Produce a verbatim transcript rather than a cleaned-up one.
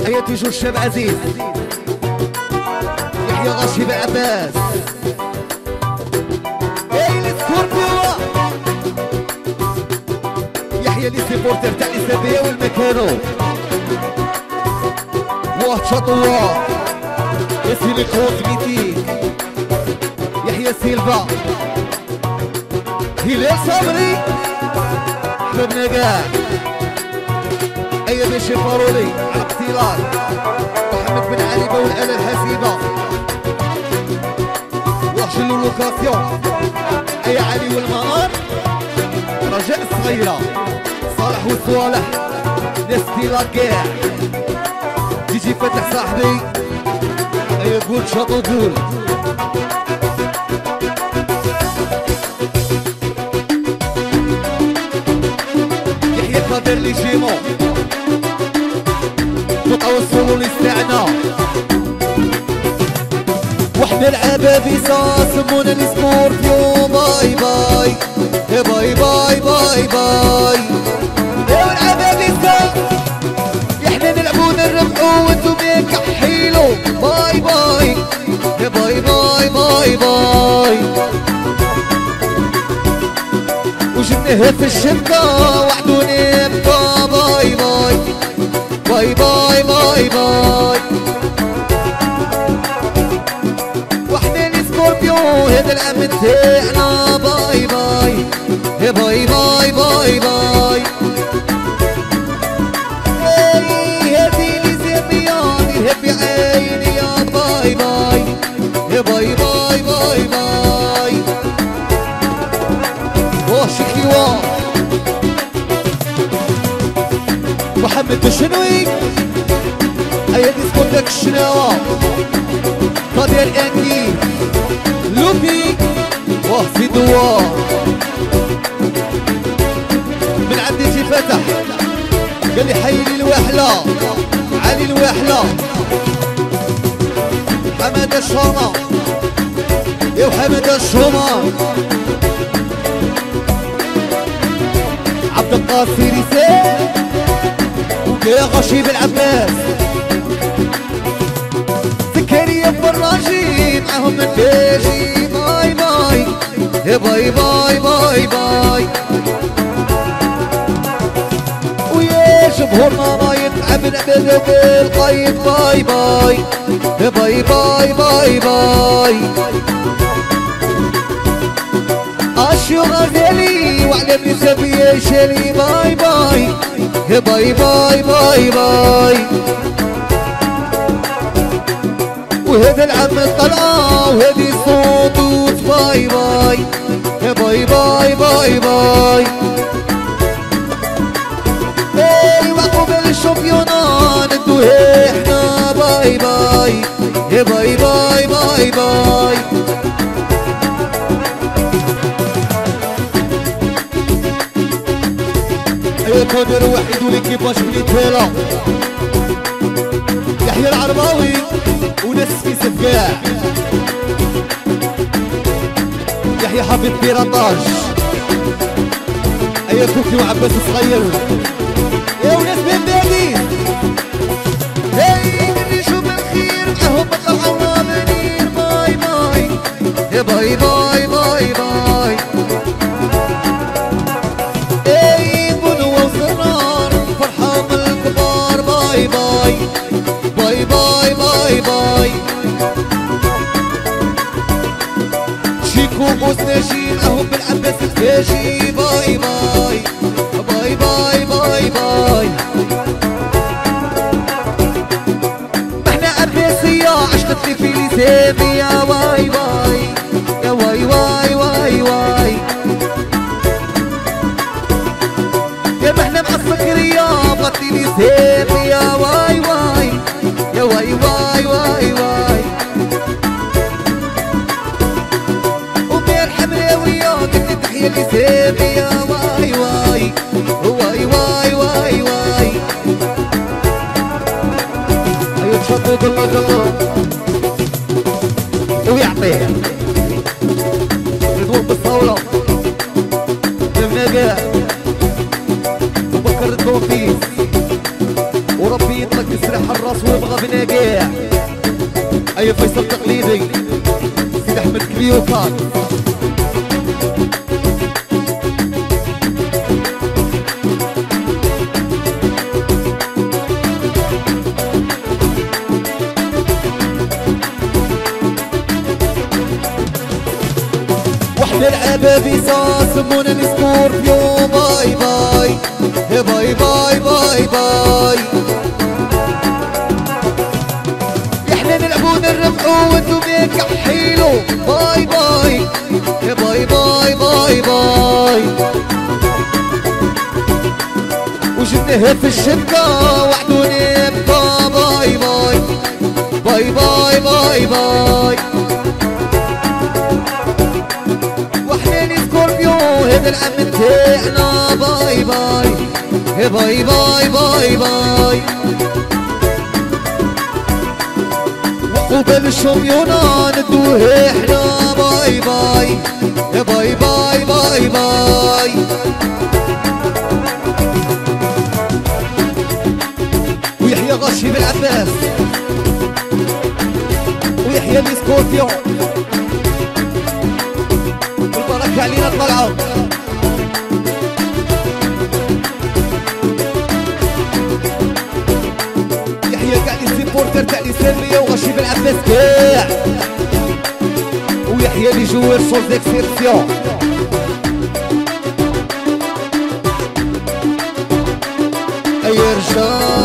هيا تيجو الشاب عزيز يحيى غاشي بعباس اي السكوربيو يحيى لي سيبورتر تاع الاسابيه والمكانو واحد شطوة ياسين الكونت ميتيك يحيى سيلفا هلال صبري حبابنا كاع ايا باشا فارولي على اقتلال محمد بن علي والآلة الحاسبة وحش اللوكاسيون ايا علي والمنار رجاء الصغيرة صالح وصوالح ناس ستيلا كاع تيجي فتح صاحبي ايا قول شاطو قول يحيى قادر لي جيمو وتوصلوا لستعنا وحنا العبابيسة سمونا لي سكوربيو باي باي يا باي باي باي باي يا العبابيسة احنا نلعبو نربحو وانتو كحيلو باي باي يا باي باي باي باي وجبناها في الشبكة وحدوني بكا باي باي باي باي باي باي وحنا لي سكوربيو هذا العام تاعنا باي باي يا باي باي باي باي اي هذي لي زمياني هبي عيني يا باي باي يا باي باي باي باي واش كيوا محمد الشنوي هيا ديسكوتيك الشناوة قادر انكي لوبي وحسي دوار من عندي جي فتح قال لي حي لي الوحلة علي الوحلة حمد الشومة يا وحمد الشومة عبد القاسي رسال يا غشيب العباس زكريا فراجي معهم من تاجي باي باي يا باي باي باي باي ويا جمهورنا ما يتعب نعمل بالقايد باي باي يا باي باي باي باي اشيو غزالي وعلمني سبيه شالي باي باي يا باي باي باي باي وهذا العم الطلعة وهذه صوت باي باي يا باي باي باي باي اي وقبل الشامبيونا ندوها احنا باي باي يا باي باي باي باي يا قادر وحيد وليكيباج بلي تهلا يحيى العرباوي وناس في سفكاع يحيى حافظ بيراطاج ايا كوكي وعباس الصغير يا وناس بن بادي هاي من يشوف الخير معهم طلعوا منير باي باي يا باي باي باي باي باي باي باي باي باي شيكو بوسناجي معهم بالعباس الفاجي باي باي باي باي باي باي احنا عباسية عشقتني في لساني يا واي واي يا واي واي واي واي يا محنا مع السكرية بغتي لساني يا واي واي يا واي واي واي واي وبيا الحمراوية قلت تحية لساني يا واي واي واي واي واي واي ايوه شطو دلا دلا ويعطيه رضوان بالصولة لمنا وبكر الدوفيس وربي يطلق يسرح الراس يسمونا السكوربيو باي باي باي باي باي باي احنا نلعبوا نربحوا وانتم يكحيلوا باي باي باي باي باي باي وجبناها في الشبكة وعدوني ابقى باي باي باي باي باي باي وحنين سكوربيو هذا العم متاعنا باي باي باي باي باي باي وقبل الشميونة ندوه احنا باي باي باي باي باي باي ويحيى غاشي بالعباس ويحيى السكوربيو البركة علينا الطلعة يحيى كاع لي سيبورتر تاع لي سيرمية وغاشي بالعباس كاع ويحيى لي جوار سول ديكسيرسيون أي رجال